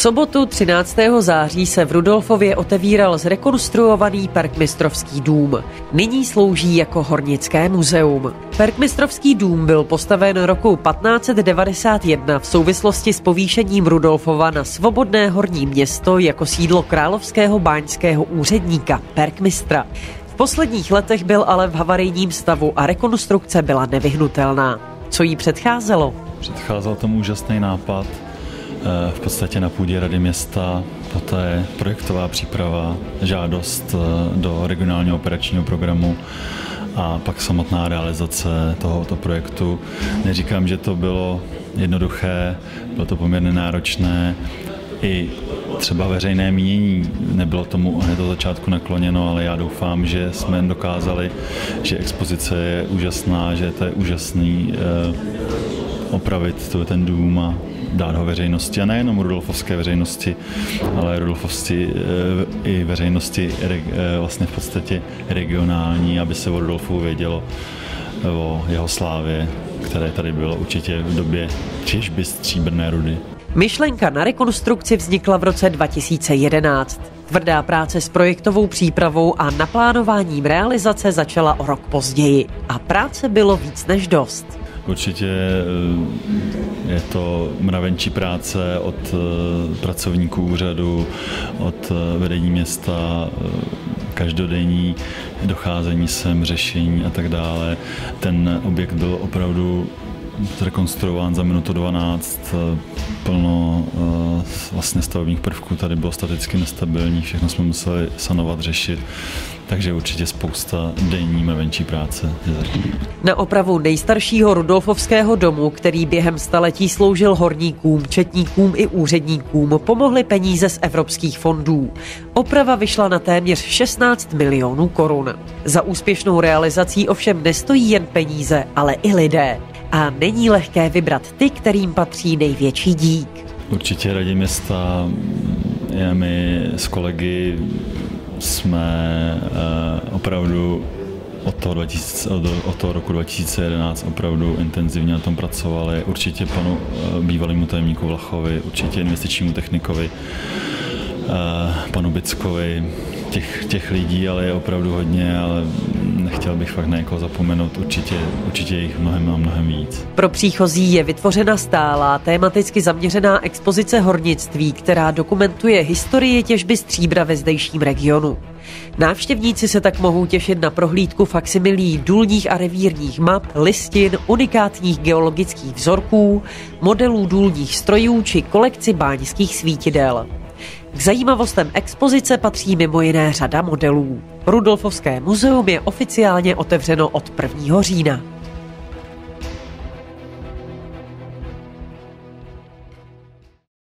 sobotu 13. září se v Rudolfově otevíral zrekonstruovaný Perkmistrovský dům. Nyní slouží jako hornické muzeum. Perkmistrovský dům byl postaven roku 1591 v souvislosti s povýšením Rudolfova na svobodné horní město jako sídlo královského báňského úředníka Perkmistra. V posledních letech byl ale v havarijním stavu a rekonstrukce byla nevyhnutelná. Co jí předcházelo? Předcházel tomu úžasný nápad. V podstatě na půdě Rady města, poté projektová příprava, žádost do regionálního operačního programu a pak samotná realizace tohoto projektu. Neříkám, že to bylo jednoduché, bylo to poměrně náročné. I třeba veřejné mínění nebylo tomu hned od začátku nakloněno, ale já doufám, že jsme dokázali, že expozice je úžasná, že to je úžasný opravit ten dům a dát ho veřejnosti. A nejenom rudolfovské veřejnosti, ale rudolfovci i veřejnosti vlastně v podstatě regionální, aby se o Rudolfu vědělo, o jeho slávě, které tady bylo určitě v době těžby stříbrné rudy. Myšlenka na rekonstrukci vznikla v roce 2011. Tvrdá práce s projektovou přípravou a naplánováním realizace začala o rok později. A práce bylo víc než dost. Určitě je to mravenčí práce od pracovníků úřadu, od vedení města, každodenní docházení sem, řešení a tak dále. Ten objekt byl opravdu zrekonstruován za minutu 12, plno vlastně stavebních prvků tady bylo staticky nestabilní, všechno jsme museli sanovat, řešit, takže určitě spousta denní mravenčí práce. Na opravu nejstaršího rudolfovského domu, který během staletí sloužil horníkům, četníkům i úředníkům, pomohly peníze z evropských fondů. Oprava vyšla na téměř 16 milionů korun. Za úspěšnou realizací ovšem nestojí jen peníze, ale i lidé. A není lehké vybrat ty, kterým patří největší dík. Určitě Radě města, my s kolegy jsme opravdu od toho roku 2011 opravdu intenzivně na tom pracovali. Určitě panu bývalému tajemníku Vlachovi, určitě investičnímu technikovi, panu Bickovi, těch lidí, ale je opravdu hodně, ale nechtěl bych fakt na někoho zapomenout, určitě jich mnohem a mnohem víc. Pro příchozí je vytvořena stálá, tematicky zaměřená expozice hornictví, která dokumentuje historii těžby stříbra ve zdejším regionu. Návštěvníci se tak mohou těšit na prohlídku faksimilí důlních a revírních map, listin, unikátních geologických vzorků, modelů důlních strojů či kolekci báňských svítidel. K zajímavostem expozice patří mimo jiné řada modelů. Rudolfovské muzeum je oficiálně otevřeno od 1. října.